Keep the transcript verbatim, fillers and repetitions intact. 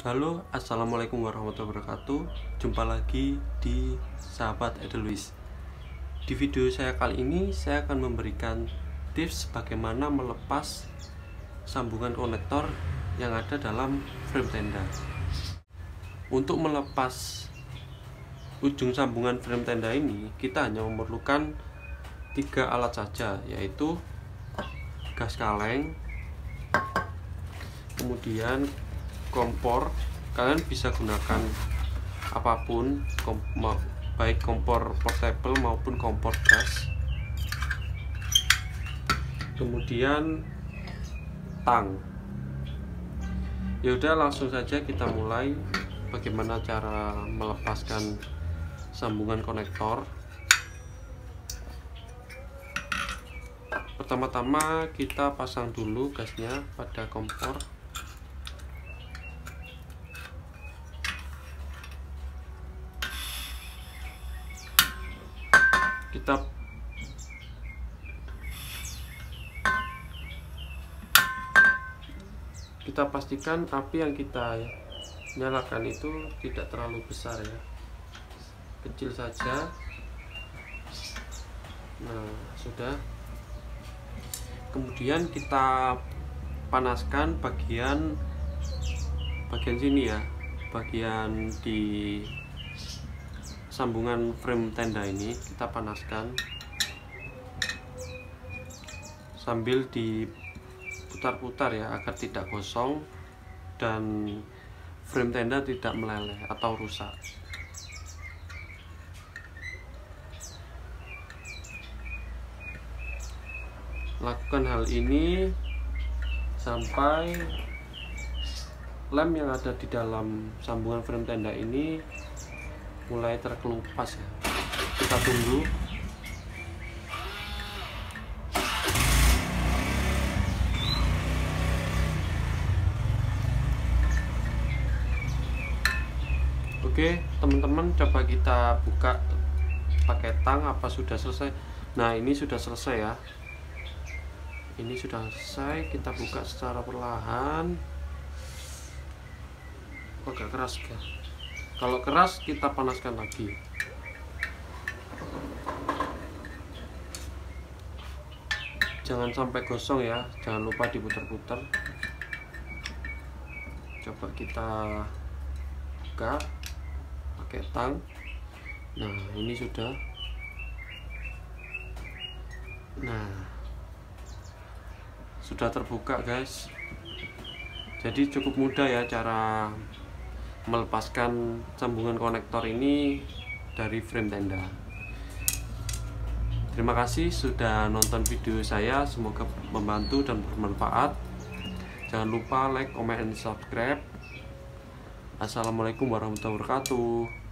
Halo, assalamualaikum warahmatullahi wabarakatuh. Jumpa lagi di Sahabat Edelweiss. Di video saya kali ini, saya akan memberikan tips bagaimana melepas sambungan konektor yang ada dalam frame tenda. Untuk melepas ujung sambungan frame tenda ini, kita hanya memerlukan tiga alat saja, yaitu gas kaleng, kemudian kompor. Kalian bisa gunakan apapun, kom baik kompor portable maupun kompor gas. Kemudian tang. Ya udah, langsung saja kita mulai bagaimana cara melepaskan sambungan konektor. Pertama-tama kita pasang dulu gasnya pada kompor. Kita kita pastikan api yang kita nyalakan itu tidak terlalu besar ya, kecil saja. Nah, sudah. Kemudian kita panaskan bagian bagian sini ya, bagian di sambungan frame tenda ini kita panaskan sambil diputar-putar ya, agar tidak gosong dan frame tenda tidak meleleh atau rusak. Lakukan hal ini sampai lem yang ada di dalam sambungan frame tenda ini mulai terkelupas ya. Kita tunggu. Oke teman-teman, coba kita buka pakai tang apa sudah selesai. Nah, ini sudah selesai ya, ini sudah selesai. Kita buka secara perlahan. Oh, agak keras ya. Kalau keras kita panaskan lagi. Jangan sampai gosong ya, jangan lupa diputar-putar. Coba kita buka pakai tang. Nah, ini sudah. Nah, sudah terbuka guys. Jadi cukup mudah ya cara melepaskan sambungan konektor ini dari frame tenda. Terima kasih sudah nonton video saya, semoga membantu dan bermanfaat. Jangan lupa like, comment, and subscribe. Assalamualaikum warahmatullahi wabarakatuh.